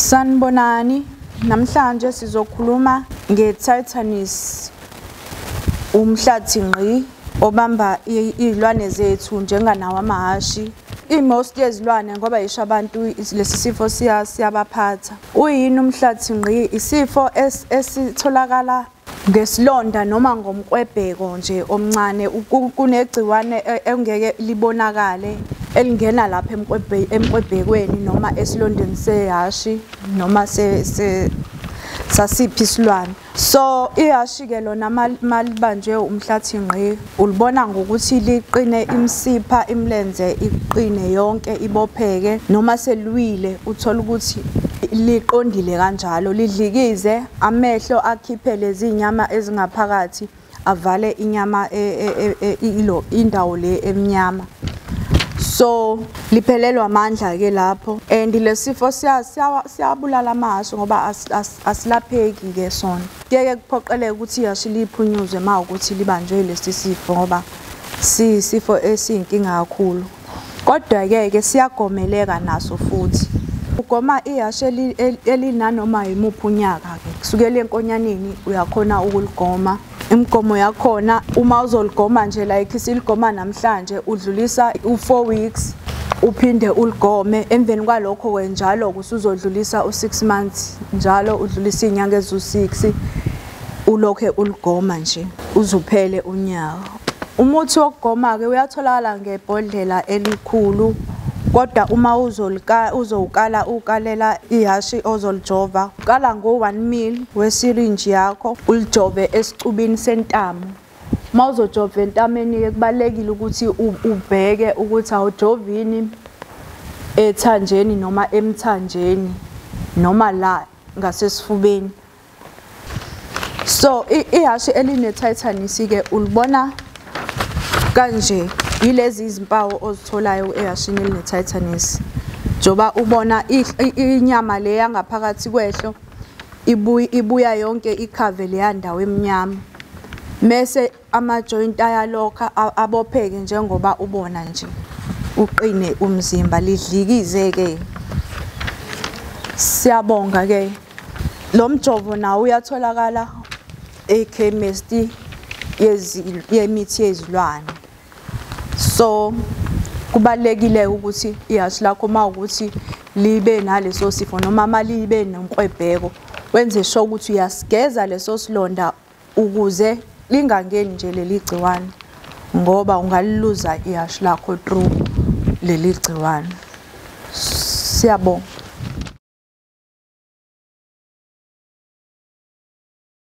Sanibonani, namhlanje sizokhuluma nge-Tetanus, umhlathi ngqi obamba izilwane zethu njenganawo amahhashi. Most yezilwane ngoba yisho abantu lesi sifo siyabaphatha. Uyini umhlathi ngqi? Isifo esitholakala ngesilonda noma ngomkwebheko nje omncane, kunegciwane engeke libonakale elingena lapha emkwebhekweni noma esilondeni sehhashi noma sasiphi isilwane. So ihhashi ke lona malibanjwe umhlathi ngqi ulibona ngokuthi liqine imsipha imlenze iqine yonke ibopheke, noma seliwile uthola ukuthi liqondile kanjalo, lidlikize amehlo akhiphe lezi nyama ezingaphakathi avale inyama indawo le emnyama. So liphelelwa amandla ke lapho, and lesifo siyabulala amahhashi ngoba asilapheki ke sona. Kuyeke kuphoqeleke ukuthi ihhashi liphunyuzwe mawukuthi libanjwe lesi sifo ngoba sisifo esiyinkinga kakhulu. Kodwa ke siyagomeleka naso futhi. Ugoma ihhashi elinanoma yimuphi unyaka ke kusukela enkonyaneni uyakhona ukuligoma. Imigomo yakhona uma uzoligoma nje like siligoma namhlanje udlulisa u4 weeks uphinde uligome, emveni kwalokho wenjalo usuzodlulisa u6 months, njalo udlulisa izinyanga ezu6 ulokhe uligoma nje uzuphele unyaka. Umuthi wokugoma ke uyatholakala ngebhodlela elikhulu, kodwa uma uzowukala ukalela ihhashi ozolijova, ukala ngo1 ml wesirinji yakho ulijove esicubini sentamo. Mawuzojova entameni ke kubalekile ukuthi ubheke ukuthi awujovini ethanjeni noma emthanjeni noma la ngasesifubeni. So ihhashi eline-Tetanus ke ulibona kanje, yilezi izimpawu ozitholayo ehhashini eline-Tetanus. Njoba ubona inyama le yangaphakathi kwehlo ibuya yonke ikhave leya ndawo emnyama, mese ama-joint ayalokha abopheke njengoba ubona nje, uqine umzimba, lidlikize ke. Siyabonga ke. Lo mjovo nawo uyatholakala ekhemesti yemithi yezilwane. So kubalekile ukuthi ihhashi lakho mawukuthi libe naleso sifo noma malibe nomkwebheko, wenze sure ukuthi uyasigeza leso silonda ukuze lingangeni nje leli gciwane, ngoba ungaliluza ihhashi lakho through leli gciwane. Siyabonga.